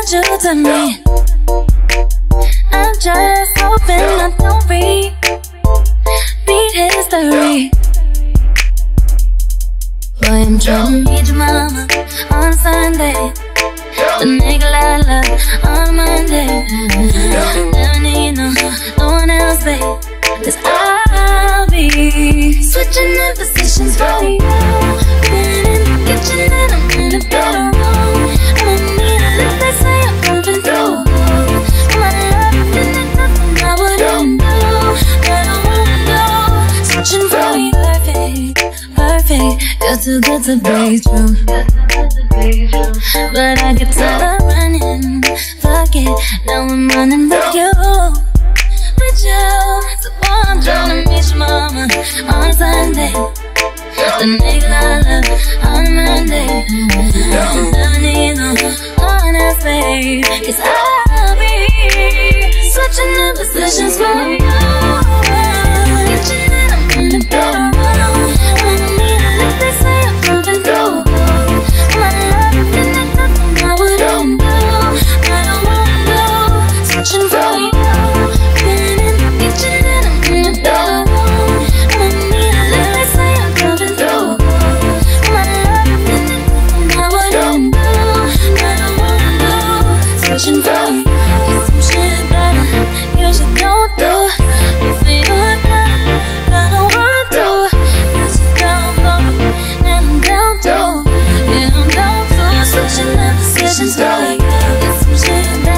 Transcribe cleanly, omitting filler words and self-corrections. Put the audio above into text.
want you to me. I'm just hoping I don't repeat history. Boy, I'm trying to meet your mama on Sunday, the nigga I love on Monday. Never need no one else, babe, 'cause I'll be switching the positions for you. Been in the kitchen and I'm in the bedroom. I need a look, they say I'm coming through. My love, and there's nothing I wouldn't do, but I wanna know. Switching for you, perfect, perfect. You're too good to be true, but I get tired of running. Fuck it, now I'm running with you. With you, so I'm trying to meet your mama on Sunday, the nigga I love on Monday. Don't need no one else, babe, 'cause I'll be switching the positions for you. Kitchen and I'm in the bedroom. I need a lick, they say I'm coming through. My love, and there's nothing I wouldn't do, but I wanna know. Switching for you. Been in the kitchen and I'm in the bedroom. I need a lick, they say I'm coming through. My love, and there's nothing I wouldn't do, but I wanna know. Switching for you. Get some shit that you should go through. You feel good, but I want to. You should down for me, and I'm down too. Yeah, I'm down too. Switching the positions for you. Get some shit that